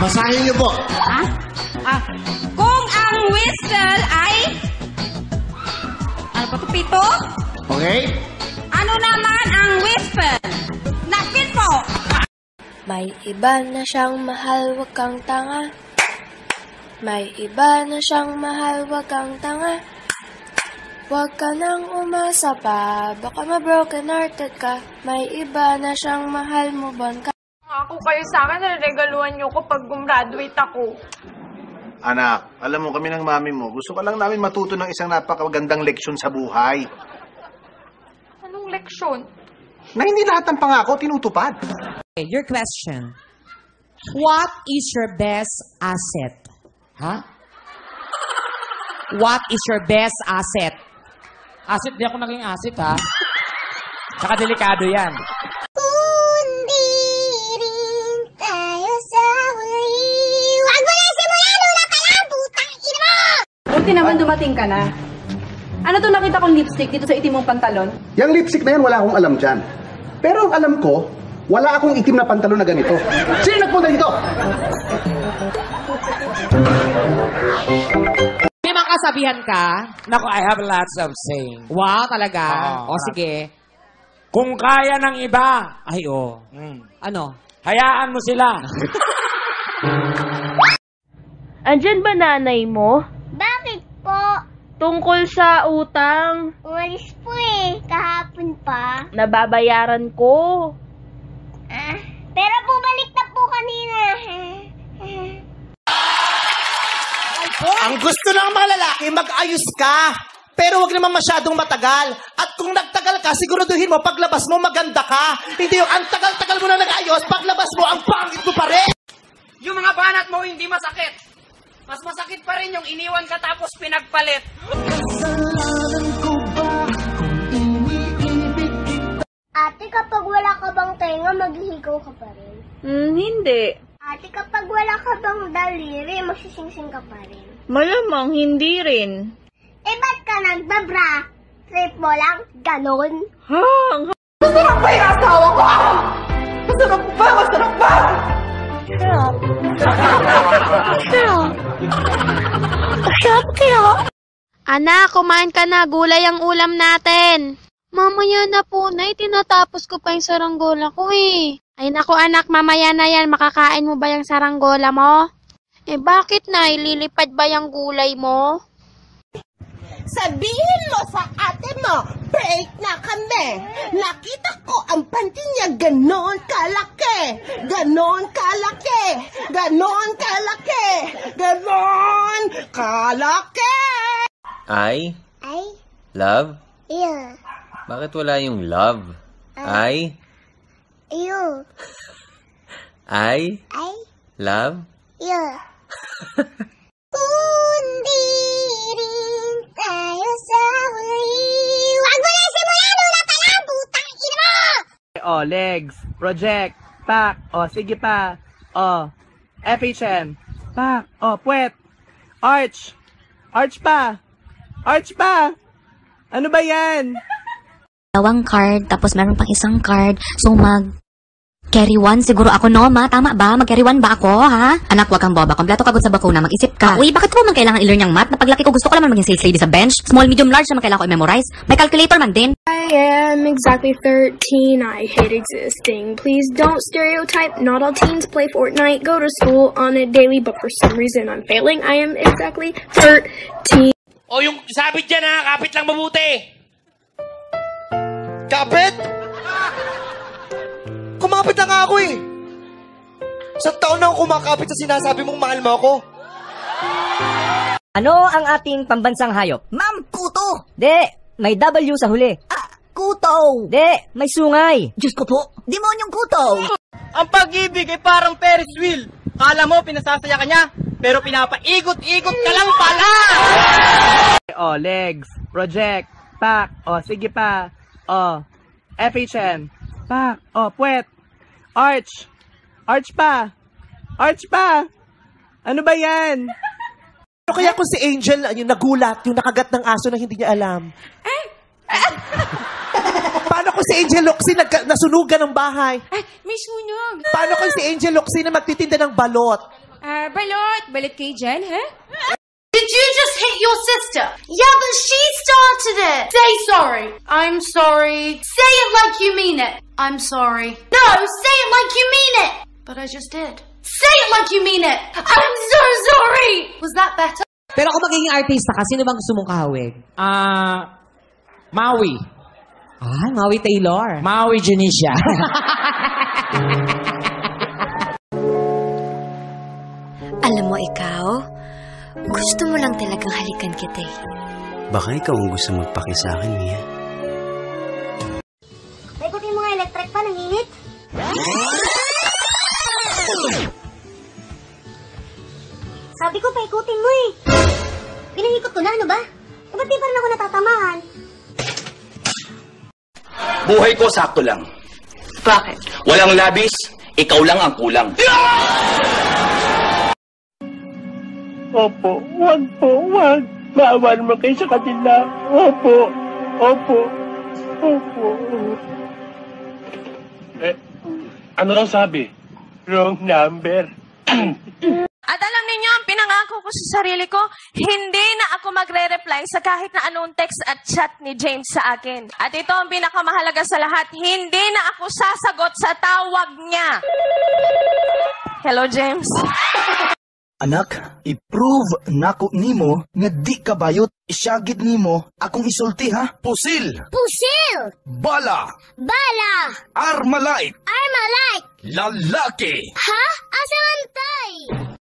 Basahin niyo po. Kung ang whistle ay... Ano pa ito? Pito? Okay? Ano naman ang whistle? Nakpit po! May iba na siyang mahal, wag kang tanga. May iba na siyang mahal, wag kang tanga. Wag ka nang umasa pa, baka ma-broken hearted ka. May iba na siyang mahal, move on ka. Ako kayo sa akin, regaluhan niyo ko pag gumraduate ako. Anak, alam mo kami ng mami mo, gusto ka lang namin matuto ng isang napakagandang leksyon sa buhay. Anong leksyon? Na hindi lahat ng pangako tinutupad. Okay, your question. What is your best asset? Ha? What is your best asset? Asset, di ako naging asset, ha? Tsaka delikado yan. Kundi rin tayo sa huli. Huwag mo na simulan! Una pa lang! Putang ina mo! Buti naman dumating ka na. Ano to nakita kong lipstick dito sa itim mong pantalon? Yung lipstick na yan, wala akong alam dyan. Pero ang alam ko, wala akong itim na pantalon na ganito. Sino nagpunta dito? May mga kasabihan ka? Naku, I have lots of saying. Wow, talaga? O, sige. Kung kaya ng iba, Ay, o. Ano? hayaan mo sila. Andyan ba nanay mo? Bakit po? Tungkol sa utang, Umalis po eh. Kahapon pa. nababayaran ko. Pero bumalik na po kanina. Ang gusto ng mga lalaki, mag-ayos ka. Pero wag naman masyadong matagal. At kung nagtagal ka, siguraduhin mo, paglabas mo, maganda ka. Hindi yung ang tagal-tagal mo na nag-ayos, paglabas mo, ang pangit mo pa rin. Yung mga banat mo hindi masakit. Mas masakit pa rin yung iniwan ka tapos pinagpalit. Ate, kapag wala ka bang tenga, maghihigaw ka pa rin. Hindi. Ate, kapag wala ka bang daliri, magsisingsing ka pa rin. Malamang hindi rin. Eh, ba't ka nagbabra? Trip mo lang? Ganon? Masarap ba yung asawa ko? Masarap ba? Masarap ba? Sarap kaya? Anak, kumain ka na. Gulay ang ulam natin. Mamaya na po, Nay. Tinatapos ko pa yung saranggola ko eh. Ay naku anak, mamaya na yan. Makakain mo ba yung saranggola mo? Eh bakit, Nay? Lilipad ba yung gulay mo? Sabihin mo sa ate mo, break na kami. Nakita ko ang panty niya ganon kalaki. Ganon kalaki. Ganon kalaki. Ganon kalaki. I Ay, love? iyo. Bakit wala yung love? I Iyo. I Ay, love? iyo. Kundi rin tayo sa huli. Huwag mo na simulan! Una pa lang! Putang ina mo! Oh, legs. Project. Pack. Oh, sige pa. Oh. FHM. Pack. Oh, puwet. Arch. Arch pa. Arch pa. Ano ba yan? Dalawang card, tapos meron pang isang card. So carry one siguro ako, no, ma? Tama ba? Mag-carry one ba ako, ha? Anak, wag kang boba. Kompleto kagod sa bakuna. Mag-isip ka. Uy, bakit ko man kailangan i-learn yung math? Na paglaki ko, gusto ko naman maging sales lady sa bench. Small, medium, large naman kailangan ko i-memorize. May calculator man din. I am exactly 13. I hate existing. Please don't stereotype. Not all teens play Fortnite. Go to school on a daily, but for some reason I'm failing. I am exactly 13. O yung sabit dyan ha, kapit lang mabuti. Kapit? Kumapit na nga ako eh. Sa taon na ako kumakapit sa sinasabi mong mahal mo ako. Ano ang ating pambansang hayop? Ma'am, kuto! De, may W sa huli. Kuto! De, may sungay. Diyos ko po, demonyong kuto! Ang pag-ibig ay parang Ferris wheel. Kala mo pinasasaya ka niya, pero pinapaikot-ikot ka lang pala! Oh, legs. Project. Pack. Oh, sige pa. Oh. FHM. Pack. Oh, puwet. Arch. Arch pa. Arch pa. Ano ba yan? Ano kaya kung si Angel yung nagulat, yung nakagat ng aso na hindi niya alam? Paano kung si Angel Locsin nasunugan ng bahay? Ay, may sunog. Paano kung si Angel Locsin na magtitinda ng balot? Balot. Balot kay Jen, ha? Did you just hit your sister? Yeah, but she started it. Say sorry. I'm sorry. Say it like you mean it. I'm sorry. No, say it like you mean it. But I just did. Say it like you mean it. I'm so sorry. Was that better? Pero kung magiging artista ka, sino bang gusto mong kahawig? Maui. Maui Taylor. Maui Janisha. Alam mo ikaw, gusto mo lang talagang halikan kita eh. Baka ikaw ang gusto magpaki sa akin, Mia. Paikutin mo nga electric pa, nanginit. Sabi ko, paikutin mo eh. Pinahikot ko na, ano ba? Ba't di pa rin ako natatamaan? Buhay ko sakto lang. Bakit? Walang labis, ikaw lang ang kulang. Opo, wag po, wag. Maawa naman kayo sa kanila. Opo, opo, opo. Ano raw sabi? Wrong number. At alam ninyo, ang pinangako ko sa sarili ko, hindi na ako magre-reply sa kahit na anong text at chat ni James sa akin. At ito ang pinakamahalaga sa lahat, hindi na ako sasagot sa tawag niya. Hello, James. Anak, i-prove nako nimo nga di ka bayot. Isyagid nimo akong isulti ha. Pusil! Pusil! Bala! Bala! Armalite! Armalite! Lalaki! Ha? Asa man tay?